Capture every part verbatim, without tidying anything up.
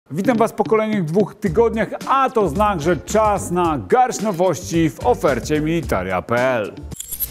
Witam Was po kolejnych dwóch tygodniach, a to znak, że czas na garść nowości w ofercie militaria kropka p l.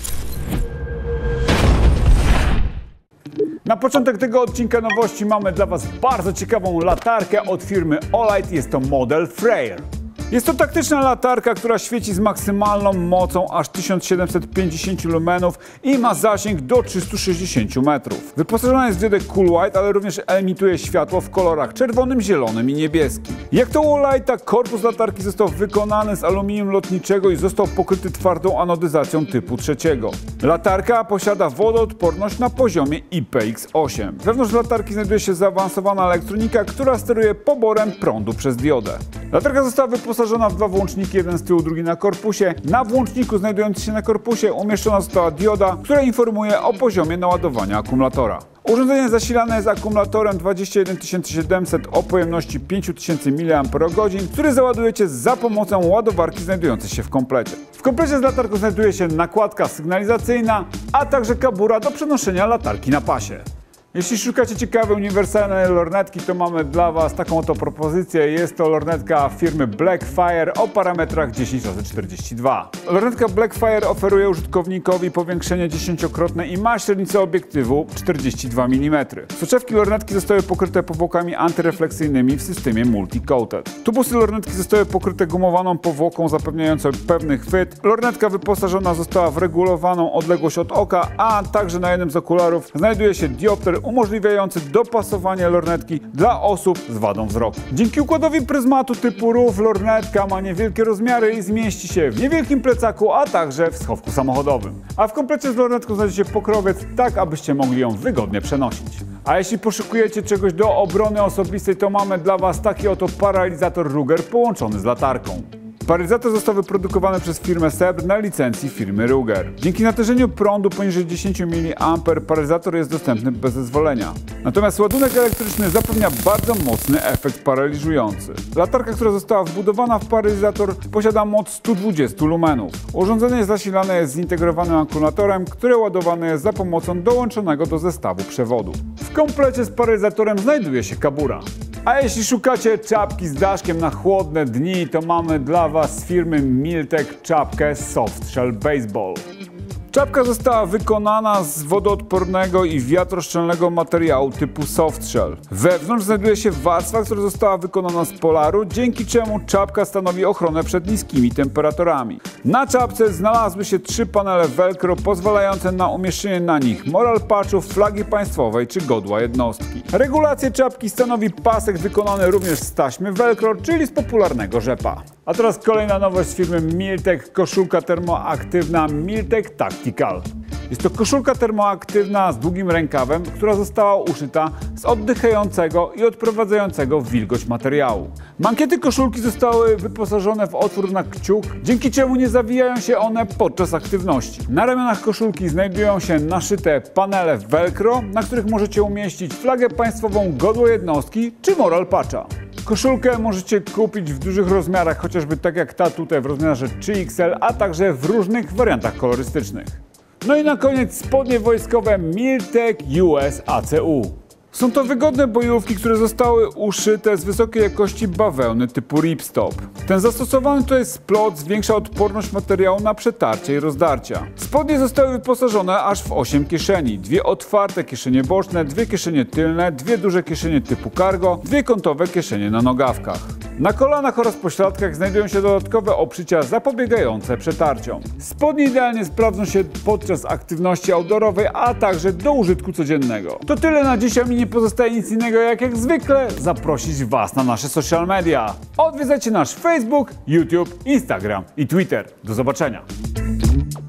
Na początek tego odcinka nowości mamy dla Was bardzo ciekawą latarkę od firmy Olight. Jest to model Freyer. Jest to taktyczna latarka, która świeci z maksymalną mocą aż tysiąc siedemset pięćdziesiąt lumenów i ma zasięg do trzystu sześćdziesięciu metrów. Wyposażona jest w diodę Cool White, ale również emituje światło w kolorach czerwonym, zielonym i niebieskim. Jak to u Olighta, korpus latarki został wykonany z aluminium lotniczego i został pokryty twardą anodyzacją typu trzeciego. Latarka posiada wodoodporność na poziomie I P X osiem. Wewnątrz latarki znajduje się zaawansowana elektronika, która steruje poborem prądu przez diodę. Latarka została wyposażona w dwa włączniki, jeden z tyłu, drugi na korpusie. Na włączniku znajdującym się na korpusie umieszczona została dioda, która informuje o poziomie naładowania akumulatora. Urządzenie zasilane jest akumulatorem dwadzieścia jeden tysięcy siedemset o pojemności pięć tysięcy miliamperogodzin, który załadujecie za pomocą ładowarki znajdującej się w komplecie. W komplecie z latarką znajduje się nakładka sygnalizacyjna, a także kabura do przenoszenia latarki na pasie. Jeśli szukacie ciekawej, uniwersalnej lornetki, to mamy dla Was taką oto propozycję. Jest to lornetka firmy Blackfire o parametrach dziesięć razy czterdzieści dwa. Lornetka Blackfire oferuje użytkownikowi powiększenie dziesięciokrotne i ma średnicę obiektywu czterdzieści dwa milimetry. Soczewki lornetki zostały pokryte powłokami antyrefleksyjnymi w systemie multi-coated. Tubusy lornetki zostały pokryte gumowaną powłoką zapewniającą pewny chwyt. Lornetka wyposażona została w regulowaną odległość od oka, a także na jednym z okularów znajduje się diopter umożliwiający dopasowanie lornetki dla osób z wadą wzroku. Dzięki układowi pryzmatu typu R U F lornetka ma niewielkie rozmiary i zmieści się w niewielkim plecaku, a także w schowku samochodowym. A w komplecie z lornetką znajdzie się pokrowiec, tak abyście mogli ją wygodnie przenosić. A jeśli poszukujecie czegoś do obrony osobistej, to mamy dla Was taki oto paralizator Ruger połączony z latarką. Paralizator został wyprodukowany przez firmę Sebr na licencji firmy Ruger. Dzięki natężeniu prądu poniżej dziesięć miliamperów paralizator jest dostępny bez zezwolenia. Natomiast ładunek elektryczny zapewnia bardzo mocny efekt paraliżujący. Latarka, która została wbudowana w paralizator, posiada moc sto dwadzieścia lumenów. Urządzenie zasilane jest zintegrowanym akumulatorem, który ładowany jest za pomocą dołączonego do zestawu przewodu. W komplecie z paralizatorem znajduje się kabura. A jeśli szukacie czapki z daszkiem na chłodne dni, to mamy dla Was z firmy Miltek czapkę Softshell Baseball. Czapka została wykonana z wodoodpornego i wiatroszczelnego materiału typu softshell. Wewnątrz znajduje się warstwa, która została wykonana z polaru, dzięki czemu czapka stanowi ochronę przed niskimi temperaturami. Na czapce znalazły się trzy panele velcro pozwalające na umieszczenie na nich moral patchów, flagi państwowej czy godła jednostki. Regulację czapki stanowi pasek wykonany również z taśmy velcro, czyli z popularnego rzepa. A teraz kolejna nowość z firmy Miltek, koszulka termoaktywna Miltek Tactical. Jest to koszulka termoaktywna z długim rękawem, która została uszyta z oddychającego i odprowadzającego wilgoć materiału. Mankiety koszulki zostały wyposażone w otwór na kciuk, dzięki czemu nie zawijają się one podczas aktywności. Na ramionach koszulki znajdują się naszyte panele velcro, na których możecie umieścić flagę państwową, godło jednostki czy moral patcha. Koszulkę możecie kupić w dużych rozmiarach, chociażby tak jak ta tutaj w rozmiarze trzy X L, a także w różnych wariantach kolorystycznych. No i na koniec spodnie wojskowe Miltek U S A C U. Są to wygodne bojówki, które zostały uszyte z wysokiej jakości bawełny typu ripstop. Ten zastosowany tutaj splot zwiększa odporność materiału na przetarcie i rozdarcia. Spodnie zostały wyposażone aż w osiem kieszeni. Dwie otwarte kieszenie boczne, dwie kieszenie tylne, dwie duże kieszenie typu cargo, dwie kątowe kieszenie na nogawkach. Na kolanach oraz pośladkach znajdują się dodatkowe obszycia zapobiegające przetarciom. Spodnie idealnie sprawdzą się podczas aktywności outdoorowej, a także do użytku codziennego. To tyle na dzisiaj, mi nie pozostaje nic innego jak jak zwykle zaprosić Was na nasze social media. Odwiedzajcie nasz Facebook, YouTube, Instagram i Twitter. Do zobaczenia!